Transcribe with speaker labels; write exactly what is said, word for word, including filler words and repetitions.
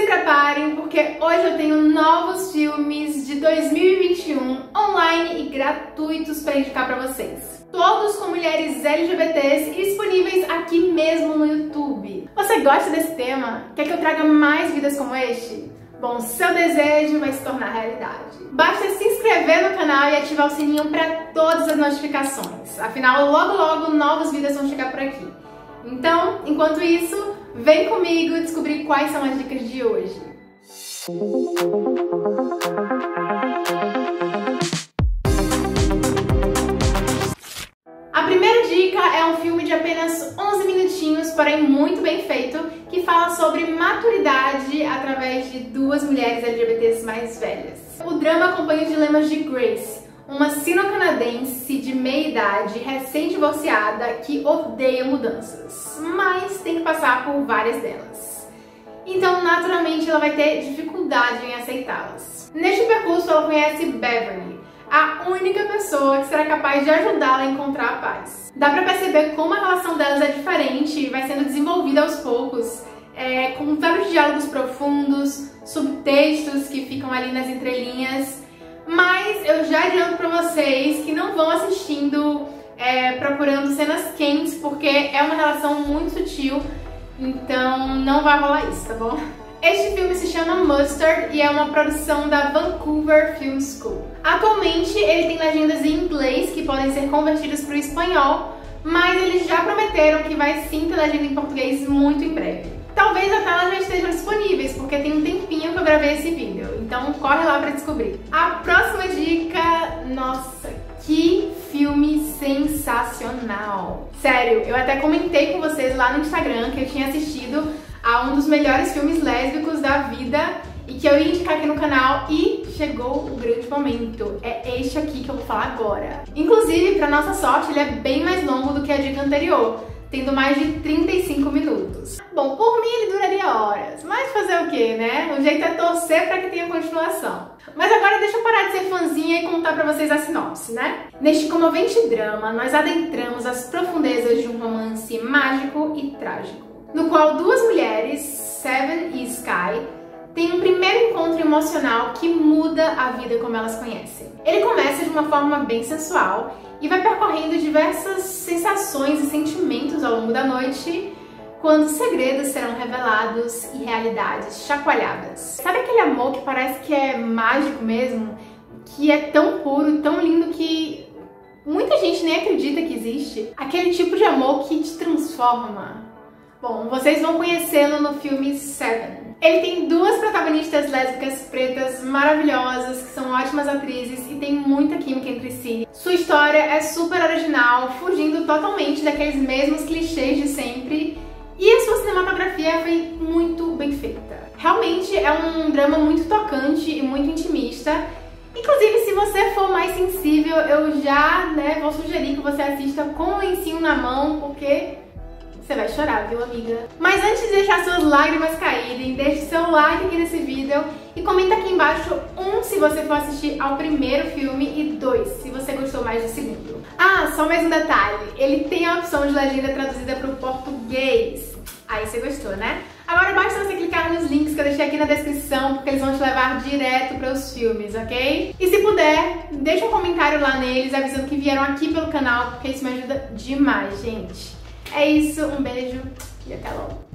Speaker 1: preparem, porque hoje eu tenho novos filmes de dois mil e vinte e um online e gratuitos para indicar para vocês. Todos com mulheres L G B Ts e disponíveis aqui mesmo no YouTube. Você gosta desse tema? Quer que eu traga mais vídeos como este? Bom, seu desejo vai se tornar realidade. Basta se inscrever no canal e ativar o sininho para todas as notificações. Afinal, logo logo novos vídeos vão chegar por aqui. Então, enquanto isso, vem comigo descobrir quais são as dicas de hoje. A primeira dica é um filme de apenas onze minutinhos, porém muito bem feito, que fala sobre maturidade através de duas mulheres L G B Ts mais velhas. O drama acompanha os dilemas de Grace, uma sino-canadense de meia-idade, recém-divorciada, que odeia mudanças, mas tem que passar por várias delas. Então, naturalmente, ela vai ter dificuldade em aceitá-las. Neste percurso, ela conhece Beverly, a única pessoa que será capaz de ajudá-la a encontrar a paz. Dá pra perceber como a relação delas é diferente e vai sendo desenvolvida aos poucos, é, com vários diálogos profundos, subtextos que ficam ali nas entrelinhas. Mas eu já adianto pra vocês que não vão assistindo é, procurando cenas quentes, porque é uma relação muito sutil, então não vai rolar isso, tá bom? Este filme se chama Mustard e é uma produção da Vancouver Film School. Atualmente ele tem legendas em inglês que podem ser convertidas para o espanhol, mas eles já prometeram que vai sim ter legenda em português muito em breve. Talvez até elas já estejam disponíveis, porque tem um tempinho que eu gravei esse vídeo, então corre lá pra descobrir. A próxima dica, nossa, que filme sensacional! Sério, eu até comentei com vocês lá no Instagram que eu tinha assistido a um dos melhores filmes lésbicos da vida e que eu ia indicar aqui no canal, e chegou o grande momento. É este aqui que eu vou falar agora. Inclusive, pra nossa sorte, ele é bem mais longo do que a dica anterior, tendo mais de trinta e cinco minutos. Bom, por mim ele duraria horas, mas fazer o quê, né? O jeito é torcer pra que tenha continuação. Mas agora deixa eu parar de ser fãzinha e contar pra vocês a sinopse, né? Neste comovente drama, nós adentramos as profundezas de um romance mágico e trágico, no qual duas mulheres, Seven e Sky, têm um primeiro encontro emocional que muda a vida como elas conhecem. Ele começa de uma forma bem sensual e vai percorrendo diversas sensações e sentimentos ao longo da noite, quando segredos serão revelados e realidades chacoalhadas. Sabe aquele amor que parece que é mágico mesmo? Que é tão puro, tão lindo que muita gente nem acredita que existe? Aquele tipo de amor que te transforma. Bom, vocês vão conhecê-lo no filme Seven. Ele tem duas protagonistas lésbicas pretas maravilhosas, que são ótimas atrizes e tem muita química entre si. Sua história é super original, fugindo totalmente daqueles mesmos clichês de sempre, e a sua cinematografia foi muito bem feita. Realmente é um drama muito tocante e muito intimista. Inclusive, se você for mais sensível, eu já né, vou sugerir que você assista com o lencinho na mão, porque você vai chorar, viu, amiga? Mas antes de deixar suas lágrimas caírem, deixe seu like aqui nesse vídeo e comenta aqui embaixo, um, se você for assistir ao primeiro filme, e dois, se você gostou mais do segundo. Ah, só mais um detalhe, ele tem a opção de legenda traduzida para o português. Aí você gostou, né? Agora basta você clicar nos links que eu deixei aqui na descrição, porque eles vão te levar direto para os filmes, ok? E se puder, deixa um comentário lá neles avisando que vieram aqui pelo canal, porque isso me ajuda demais, gente. É isso, um beijo e até logo!